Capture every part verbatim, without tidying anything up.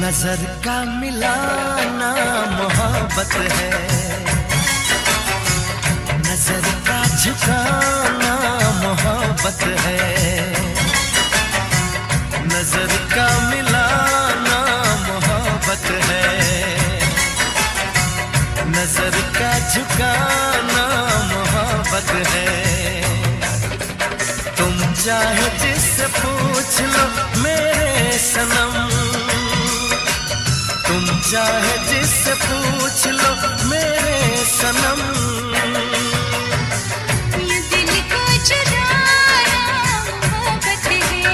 नजर का मिलाना मोहब्बत है, नजर का झुकाना मोहब्बत है, नजर का मिलाना मोहब्बत है, नजर का झुकाना मोहब्बत है। तुम चाहे जिससे पूछ लो मेरे सनम, तुम चाहे जिससे पूछ लो मेरे सनम, ये दिल को चुराना मोहब्बत है,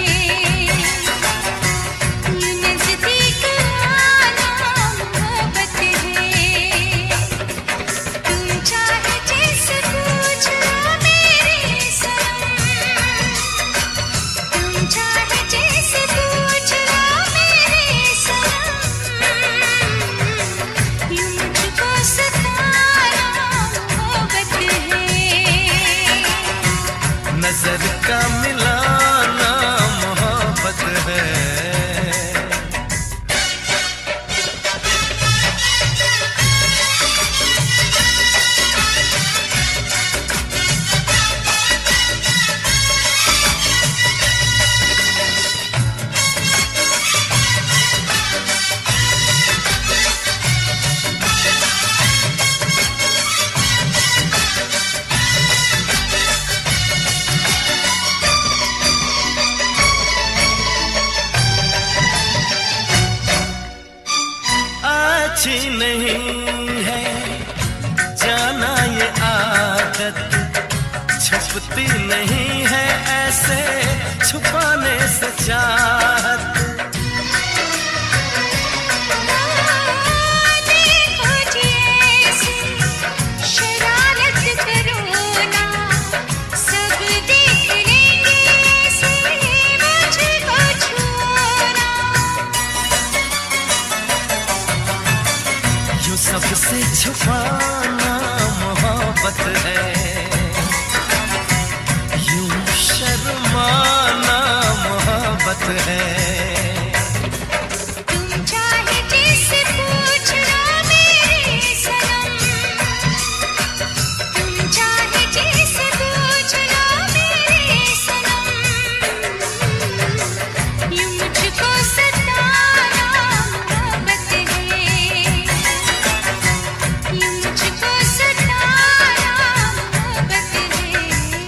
ये नजदीक आना मोहब्बत है। तुम चाहे जिससे पूछ लो मेरे सनम, तुम चाहे जिससे पूछ लो मेरे सनम, यूं मुझको सताना मोहब्बत है। नजर का मिलाना मोहब्बत है। अच्छी नहीं है जाना ये आदत, छुपती नहीं है ऐसे छुपाने से चाहत। देखो जी ऐसी शरारत करो ना, सब देख लेंगे ऐसे मुझको छूना। यूं सबसे छुपाना मोहब्बत है, यूं शर्माना मोहब्बत है। तुम चाहे जिससे पूछ लो मेरे सनम, तुम चाहे जिससे पूछ लो मेरे सनम, यूं मुझको सताना मोहब्बत है, यूं मुझको सताना मोहब्बत है।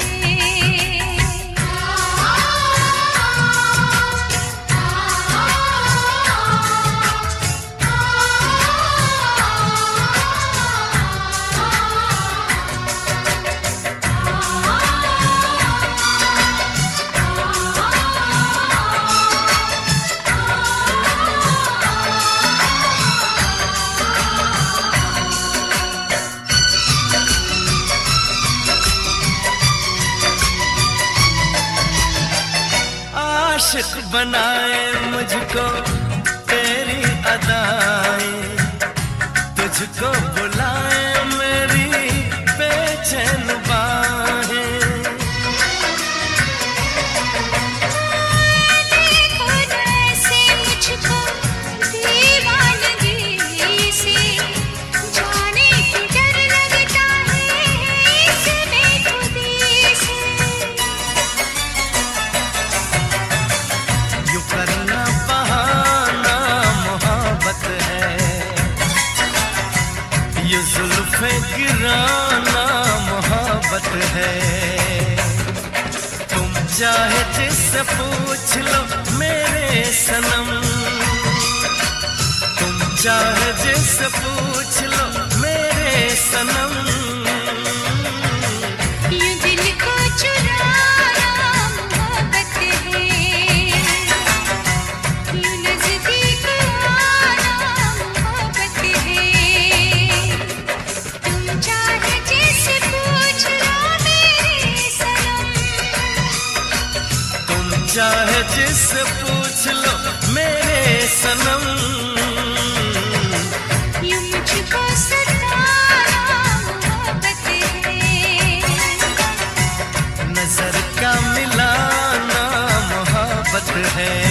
आशिक बनाए मुझको तेरी अदाएं, तुझको बुलाए मेरी बेचैन बाहें। देखो जैसे मुझको दीवानगी से, जाने क्यों डर लगता है इस बेखुदी से। यूं करना बहाना मोहब्बत है, ये जुल्फे गिराना मोहब्बत है। तुम चाहे जिससे पूछ लो मेरे सनम, तुम चाहे जिससे पूछ लो मेरे सनम, ये दिल को चुराना मोहब्बत है, ये नजदीक आना मोहब्बत है। तुम चाहे जिससे पूछ लो मेरे सनम, तुम चाहे जिससे पूछ लो मेरे सनम, यूं मुझको सताना मोहब्बत है। नजर का मिलाना मोहब्बत है।